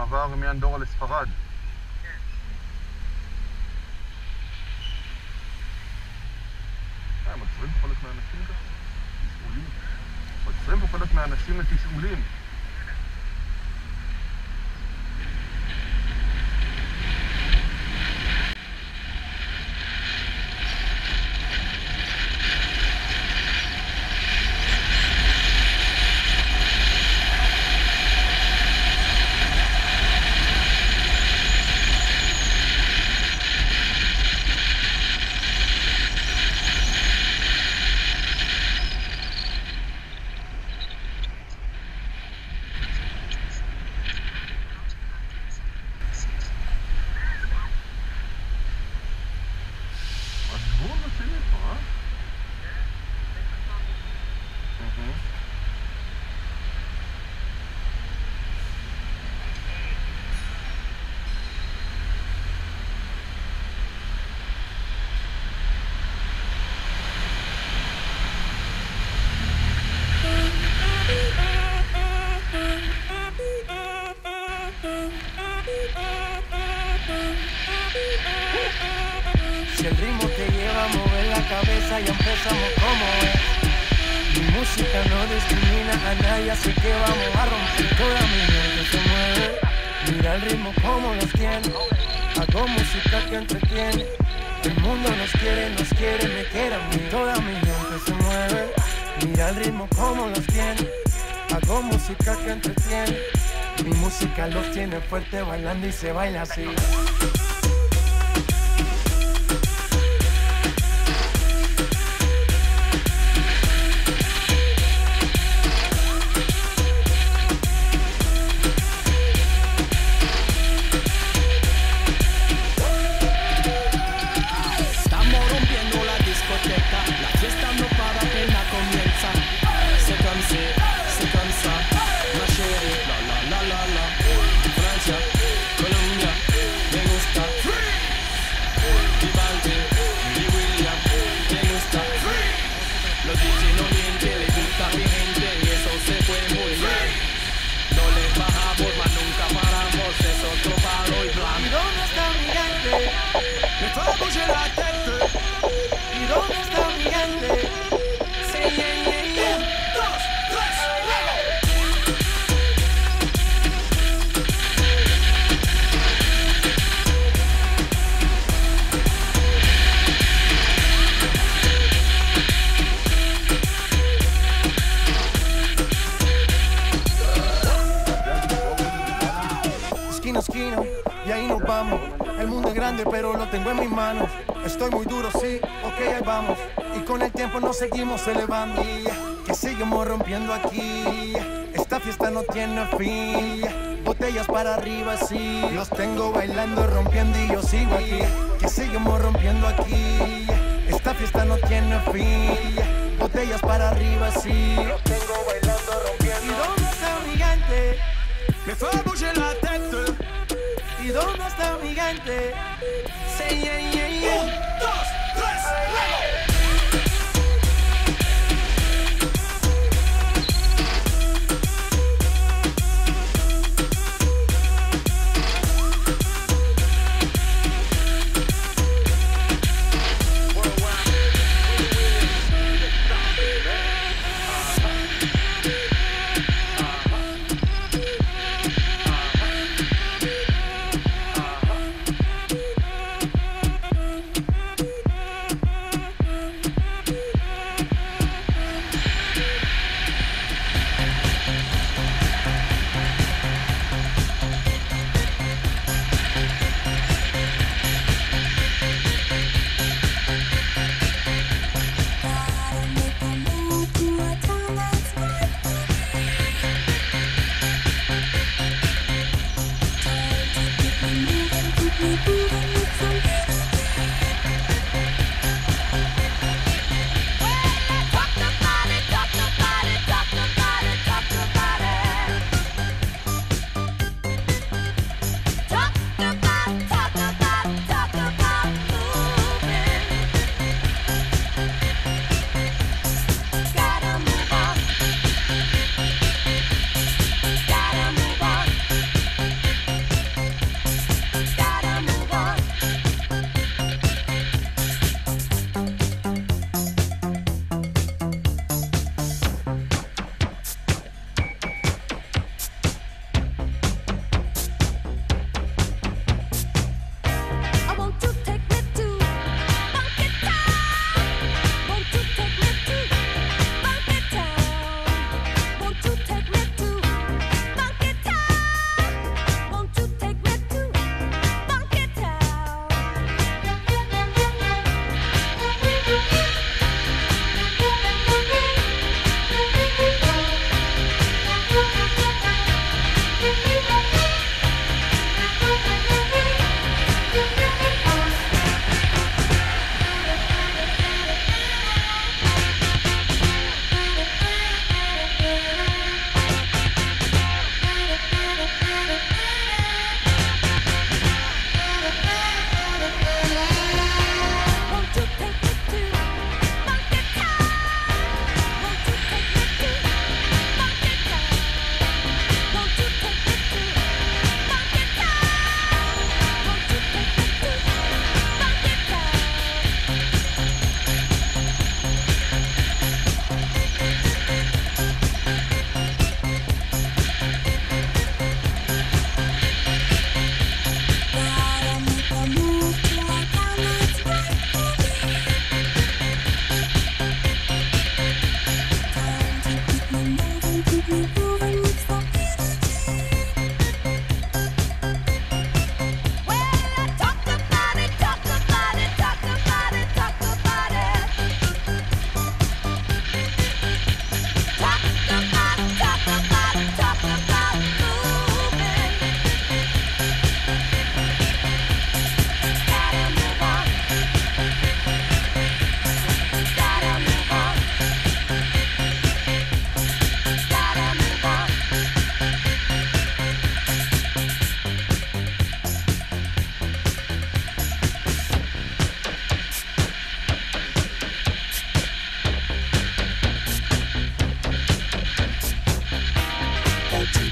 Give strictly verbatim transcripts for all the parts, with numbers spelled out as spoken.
מעבר מאנדורה לספרד. כן. אה, הם עוצרים פה חלק מהאנשים ככה? תשאולים. עוצרים פה חלק מהאנשים לתשאולים. Si el ritmo te lleva a mover la cabeza, ya empezamos como es. Mi música no discrimina a nadie, así que vamos a romper. Toda mi gente se mueve, mira el ritmo como nos tiene. Hago música que entretiene. El mundo nos quiere, nos quiere, me quiere a mí. Toda mi gente se mueve, mira el ritmo como nos tiene. Hago música que entretiene. Mi música los tiene fuerte bailando y se baila así. Y ahí nos vamos. El mundo es grande pero lo tengo en mis manos. Estoy muy duro, sí, ok, ahí vamos. Y con el tiempo nos seguimos elevando. Que seguimos rompiendo aquí. Esta fiesta no tiene fin. Botellas para arriba, sí. Los tengo bailando, rompiendo y yo sigo aquí. Que seguimos rompiendo aquí. Esta fiesta no tiene fin. Botellas para arriba, sí. Los tengo bailando, rompiendo. ¿Y dónde está mi gente? Me fue a bouger la tête. ¿Y dónde está mi gente? Say yeah, yeah, yeah. Un, dos, tres, luego.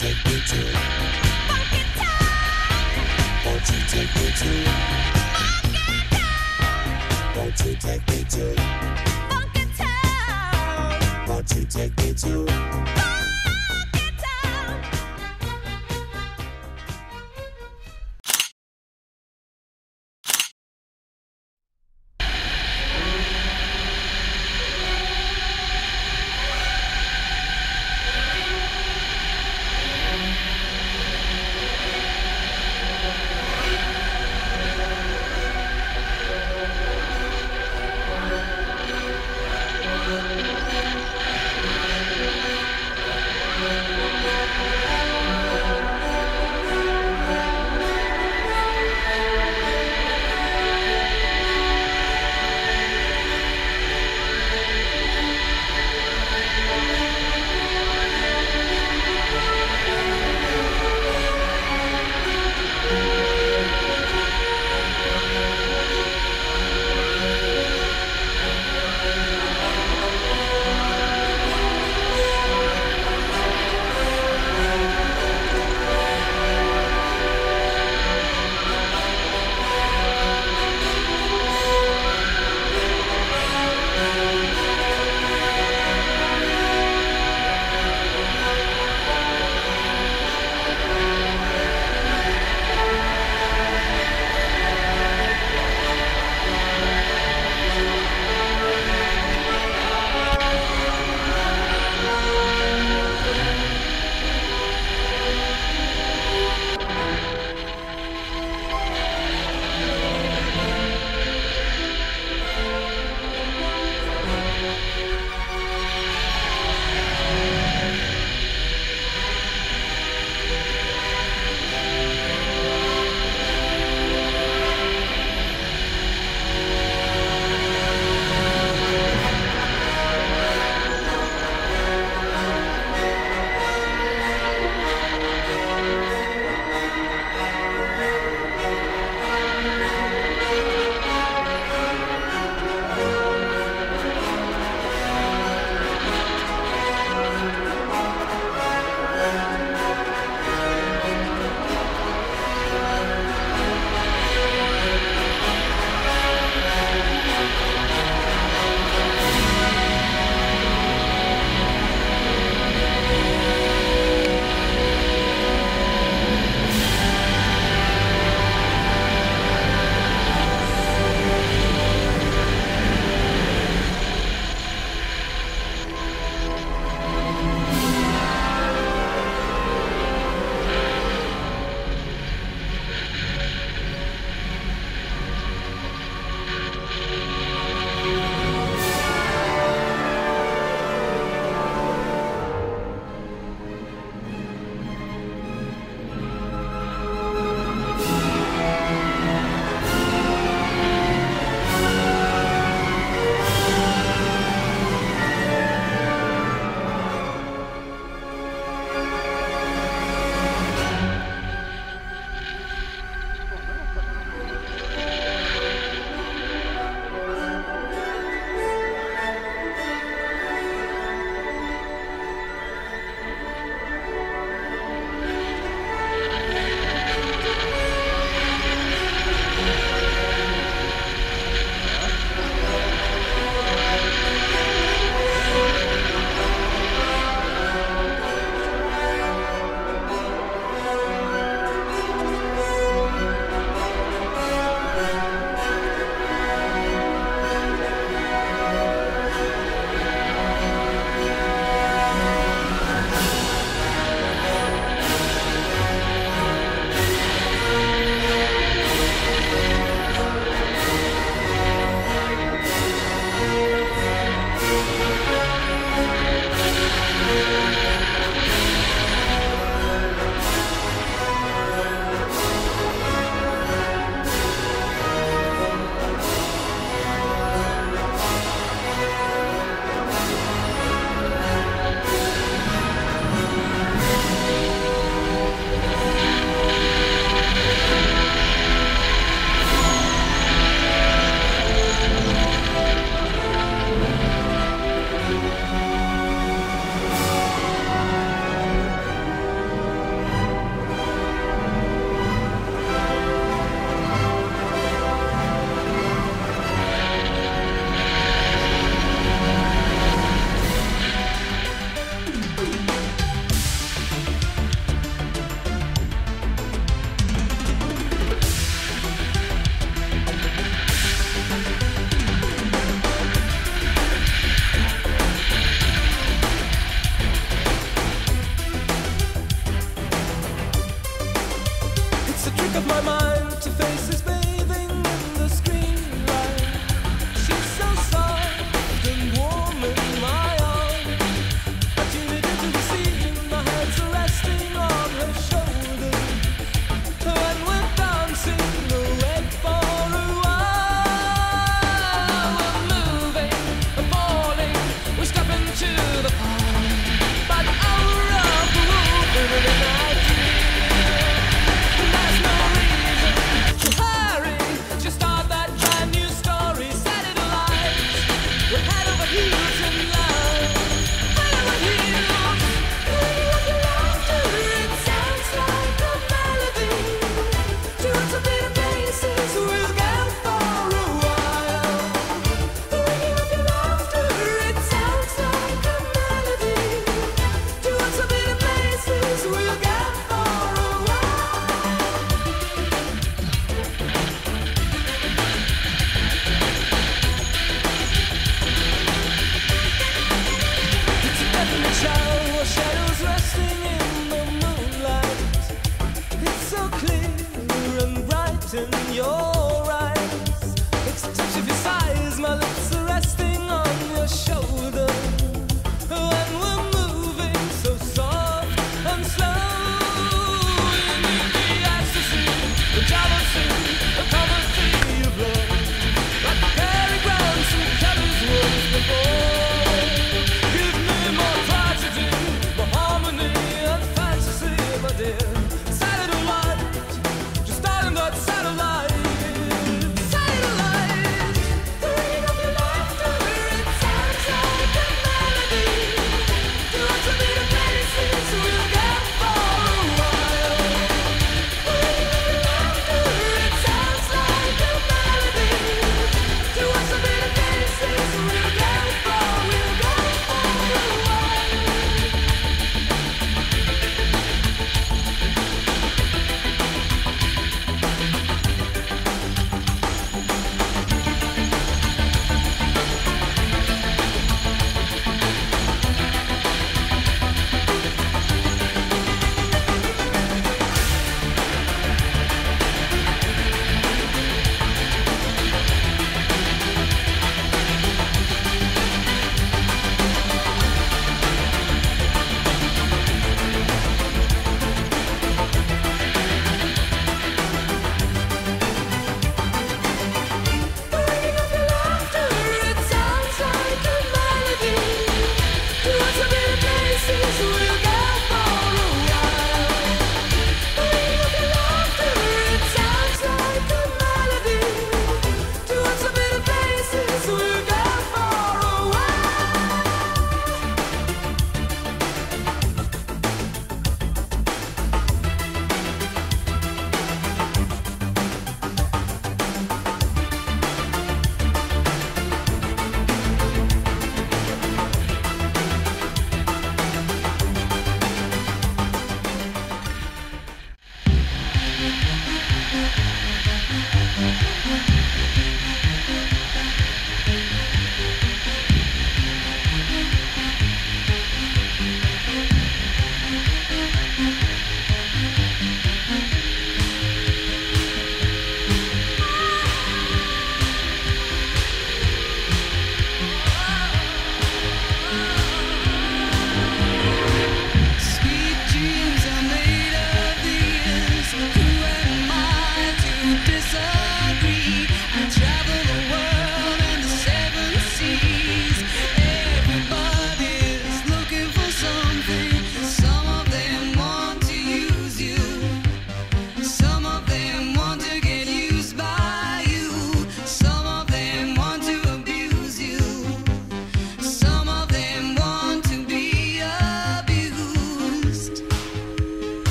take me to Funky Town? Won't you take me to Funky Town? Won't you take me to Funky Town? Won't you take me to Funky Town?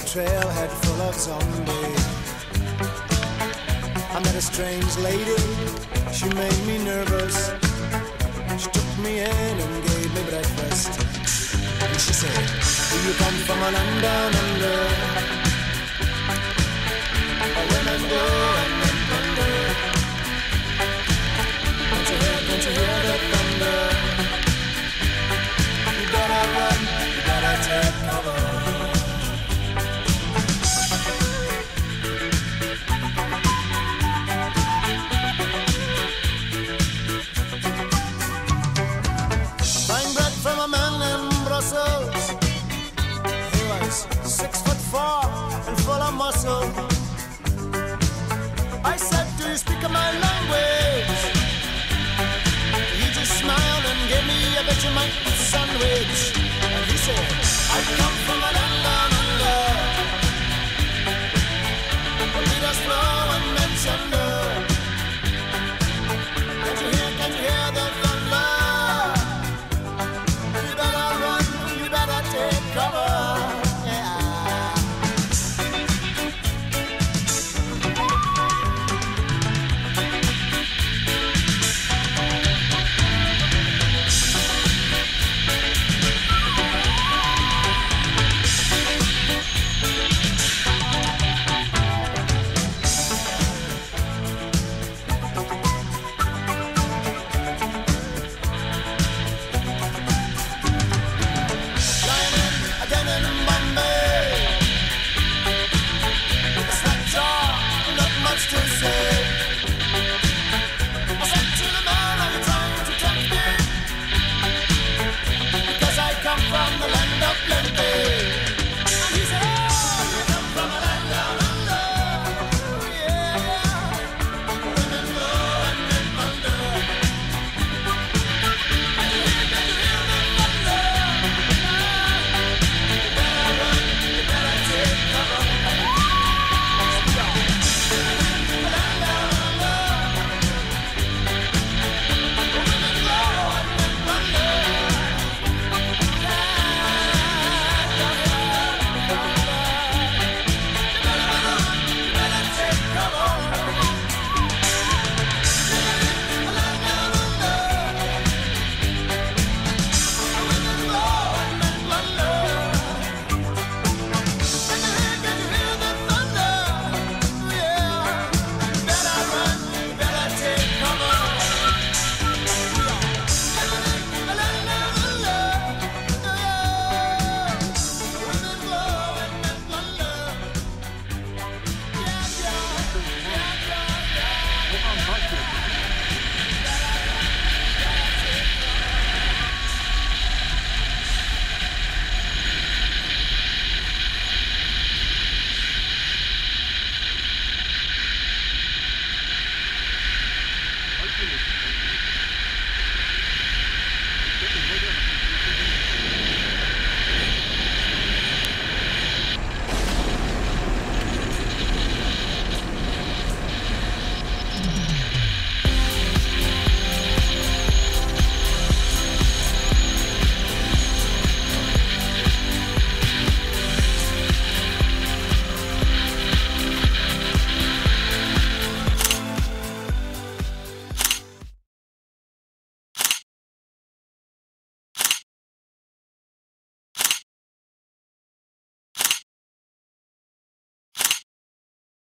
trailhead full of zombies. I met a strange lady, she made me nervous. She took me in and gave me breakfast. And she said, do you come from a land down under? A women go and men thunder. Don't you hear, don't you hear that thunder? You better run, you better take cover. Buying bread from a man in Brussels. He was six foot four and full of muscle. I said, do you speak my language? He just smiled and gave me a Vegemite sandwich. And he said, I come from a land down under. The leaders flow and men thunder. Can't you hear, can't you hear the thunder? You better run, you better take cover.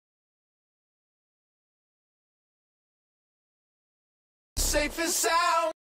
Safe and sound.